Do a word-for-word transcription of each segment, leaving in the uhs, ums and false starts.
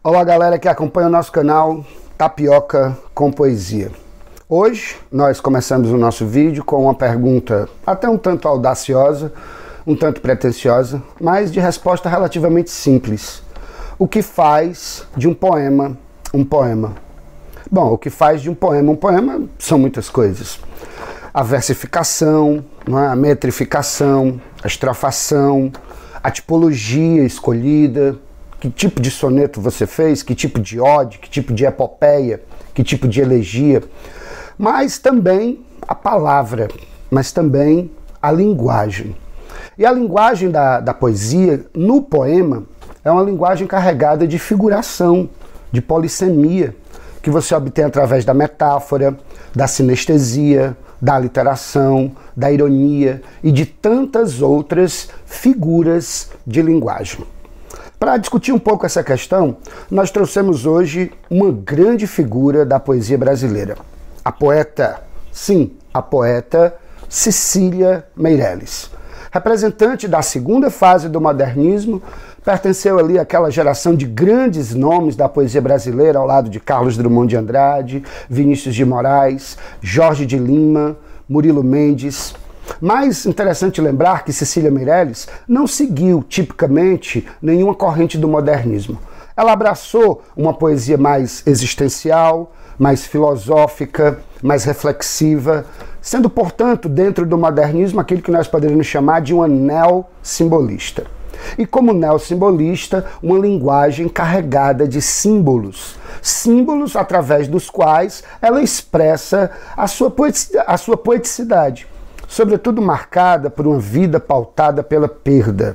Olá galera que acompanha o nosso canal Tapioca com Poesia. Hoje nós começamos o nosso vídeo com uma pergunta até um tanto audaciosa, um tanto pretensiosa, mas de resposta relativamente simples. O que faz de um poema um poema? Bom, o que faz de um poema um poema são muitas coisas. A versificação, não é? A metrificação, a estrofação, a tipologia escolhida, que tipo de soneto você fez, que tipo de ode, que tipo de epopeia, que tipo de elegia, mas também a palavra, mas também a linguagem. E a linguagem da, da poesia, no poema, é uma linguagem carregada de figuração, de polissemia, que você obtém através da metáfora, da sinestesia, da aliteração, da ironia e de tantas outras figuras de linguagem. Para discutir um pouco essa questão, nós trouxemos hoje uma grande figura da poesia brasileira. A poeta, sim, a poeta Cecília Meirelles. Representante da segunda fase do modernismo, pertenceu ali àquela geração de grandes nomes da poesia brasileira, ao lado de Carlos Drummond de Andrade, Vinícius de Moraes, Jorge de Lima, Murilo Mendes. Mais interessante lembrar que Cecília Meirelles não seguiu tipicamente nenhuma corrente do modernismo. Ela abraçou uma poesia mais existencial, mais filosófica, mais reflexiva, sendo, portanto, dentro do modernismo, aquilo que nós poderíamos chamar de uma neossimbolista. E como neossimbolista, uma linguagem carregada de símbolos. Símbolos através dos quais ela expressa a sua poeticidade, a sua poeticidade, sobretudo marcada por uma vida pautada pela perda.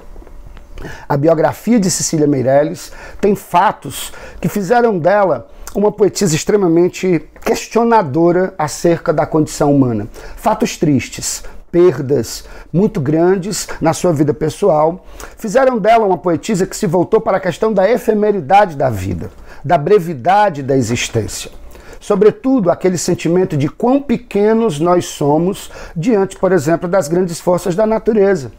A biografia de Cecília Meirelles tem fatos que fizeram dela uma poetisa extremamente questionadora acerca da condição humana. Fatos tristes, perdas muito grandes na sua vida pessoal, fizeram dela uma poetisa que se voltou para a questão da efemeridade da vida, da brevidade da existência. Sobretudo aquele sentimento de quão pequenos nós somos diante, por exemplo, das grandes forças da natureza.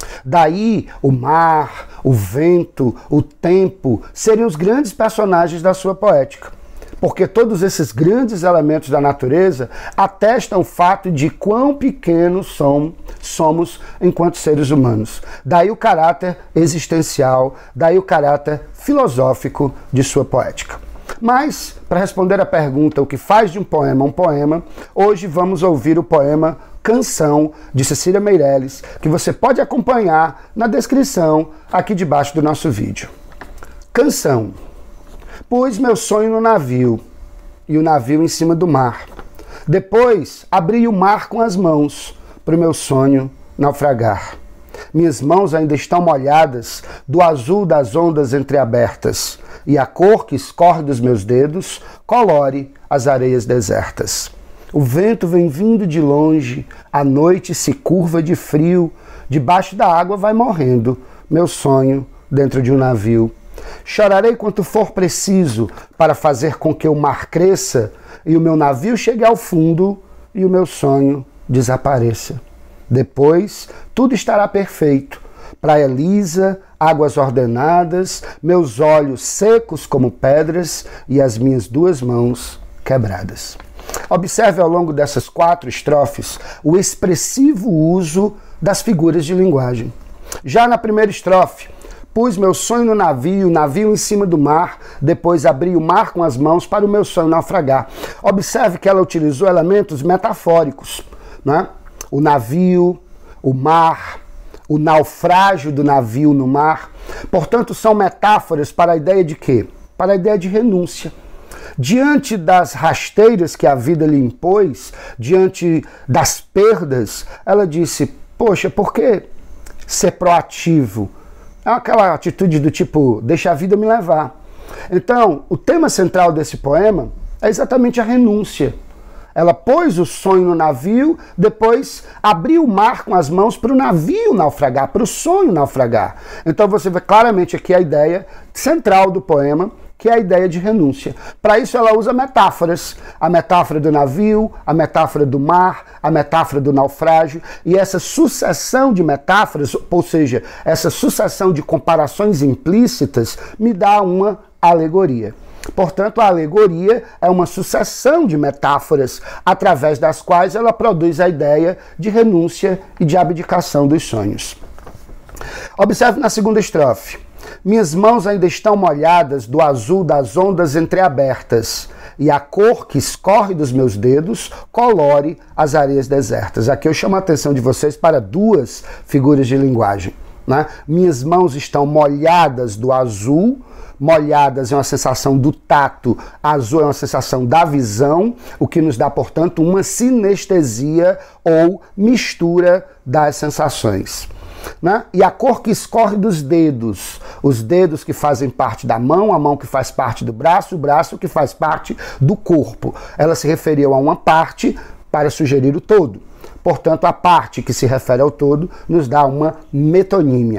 Daí o mar, o vento, o tempo seriam os grandes personagens da sua poética. Porque todos esses grandes elementos da natureza atestam o fato de quão pequenos som, somos enquanto seres humanos. Daí o caráter existencial, daí o caráter filosófico de sua poética. Mas, para responder a pergunta o que faz de um poema um poema, hoje vamos ouvir o poema Canção, de Cecília Meirelles, que você pode acompanhar na descrição aqui debaixo do nosso vídeo. Canção. Pus meu sonho no navio, e o navio em cima do mar. Depois abri o mar com as mãos, para o meu sonho naufragar. Minhas mãos ainda estão molhadas do azul das ondas entreabertas, e a cor que escorre dos meus dedos colore as areias desertas. O vento vem vindo de longe, a noite se curva de frio, debaixo da água vai morrendo meu sonho dentro de um navio. Chorarei quanto for preciso para fazer com que o mar cresça e o meu navio chegue ao fundo e o meu sonho desapareça. Depois, tudo estará perfeito. Praia lisa, águas ordenadas, meus olhos secos como pedras e as minhas duas mãos quebradas. Observe ao longo dessas quatro estrofes o expressivo uso das figuras de linguagem. Já na primeira estrofe, pus meu sonho no navio, navio em cima do mar, depois abri o mar com as mãos para o meu sonho naufragar. Observe que ela utilizou elementos metafóricos, né? O navio, o mar, o naufrágio do navio no mar. Portanto, são metáforas para a ideia de quê? Para a ideia de renúncia. Diante das rasteiras que a vida lhe impôs, diante das perdas, ela disse, poxa, por que ser proativo? É aquela atitude do tipo, deixa a vida me levar. Então, o tema central desse poema é exatamente a renúncia. Ela pôs o sonho no navio, depois abriu o mar com as mãos para o navio naufragar, para o sonho naufragar. Então você vê claramente aqui a ideia central do poema, que é a ideia de renúncia. Para isso ela usa metáforas, a metáfora do navio, a metáfora do mar, a metáfora do naufrágio, e essa sucessão de metáforas, ou seja, essa sucessão de comparações implícitas, me dá uma alegoria. Portanto, a alegoria é uma sucessão de metáforas através das quais ela produz a ideia de renúncia e de abdicação dos sonhos. Observe na segunda estrofe. Minhas mãos ainda estão molhadas do azul das ondas entreabertas, e a cor que escorre dos meus dedos colore as areias desertas. Aqui eu chamo a atenção de vocês para duas figuras de linguagem, né? Minhas mãos estão molhadas do azul. Molhadas é uma sensação do tato, azul é uma sensação da visão, o que nos dá, portanto, uma sinestesia ou mistura das sensações. Né? E a cor que escorre dos dedos, os dedos que fazem parte da mão, a mão que faz parte do braço, o braço que faz parte do corpo. Ela se referiu a uma parte para sugerir o todo. Portanto, a parte que se refere ao todo nos dá uma metonímia.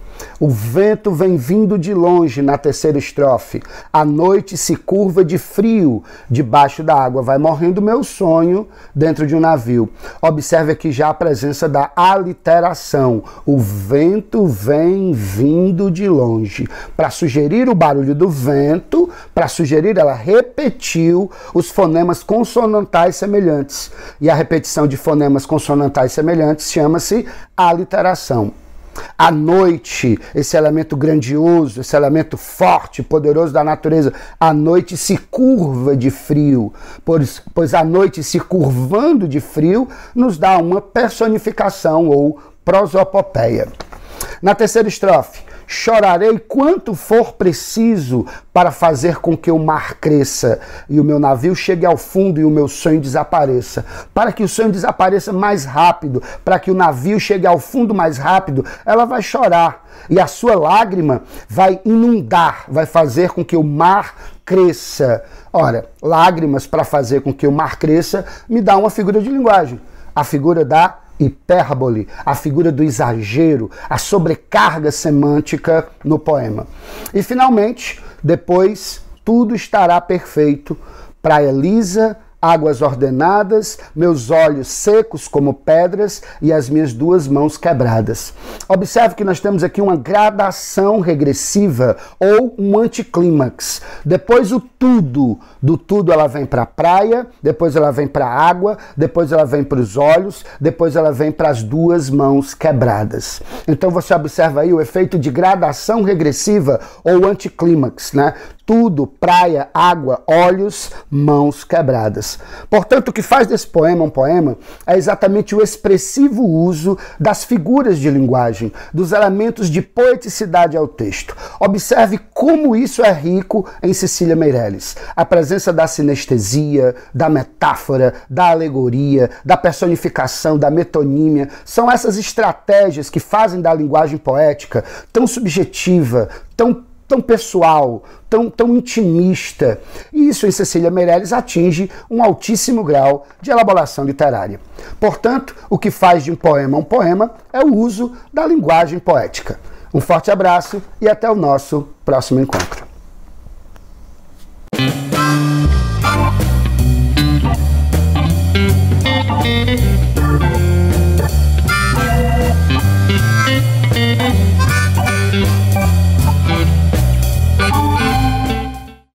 O vento vem vindo de longe na terceira estrofe. A noite se curva de frio debaixo da água. Vai morrendo meu sonho dentro de um navio. Observe aqui já a presença da aliteração. O vento vem vindo de longe. Para sugerir o barulho do vento, para sugerir, ela repetiu os fonemas consonantais semelhantes. E a repetição de fonemas consonantais semelhantes chama-se aliteração. A noite, esse elemento grandioso, esse elemento forte, poderoso da natureza, a noite se curva de frio, pois, pois a noite se curvando de frio nos dá uma personificação ou prosopopeia. Na terceira estrofe, chorarei quanto for preciso para fazer com que o mar cresça e o meu navio chegue ao fundo e o meu sonho desapareça. Para que o sonho desapareça mais rápido, para que o navio chegue ao fundo mais rápido, ela vai chorar e a sua lágrima vai inundar, vai fazer com que o mar cresça. Ora, lágrimas para fazer com que o mar cresça me dá uma figura de linguagem, a figura da hipérbole, a figura do exagero, a sobrecarga semântica no poema. E finalmente, depois, tudo estará perfeito, praia lisa, águas ordenadas, meus olhos secos como pedras e as minhas duas mãos quebradas. Observe que nós temos aqui uma gradação regressiva ou um anticlímax. Depois o tudo, do tudo ela vem para a praia, depois ela vem para a água, depois ela vem para os olhos, depois ela vem para as duas mãos quebradas. Então você observa aí o efeito de gradação regressiva ou anticlímax, né? Tudo, praia, água, olhos, mãos quebradas. Portanto, o que faz desse poema um poema é exatamente o expressivo uso das figuras de linguagem, dos elementos de poeticidade ao texto. Observe como isso é rico em Cecília Meirelles. A presença da sinestesia, da metáfora, da alegoria, da personificação, da metonímia, são essas estratégias que fazem da linguagem poética tão subjetiva, tão tão pessoal, tão, tão intimista. E isso em Cecília Meirelles atinge um altíssimo grau de elaboração literária. Portanto, o que faz de um poema um poema é o uso da linguagem poética. Um forte abraço e até o nosso próximo encontro.